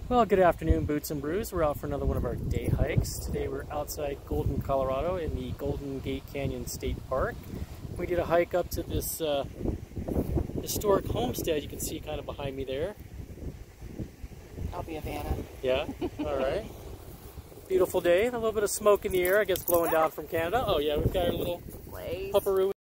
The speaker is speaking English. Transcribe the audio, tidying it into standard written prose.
Well, good afternoon, Boots and Brews. We're out for another one of our day hikes. Today we're outside Golden, Colorado in the Golden Gate Canyon State Park. We did a hike up to this historic homestead you can see kind of behind me there. I'll be a Vanna. Yeah, all right. Beautiful day, a little bit of smoke in the air, I guess blowing down from Canada. Oh yeah, we've got our little pupperoo.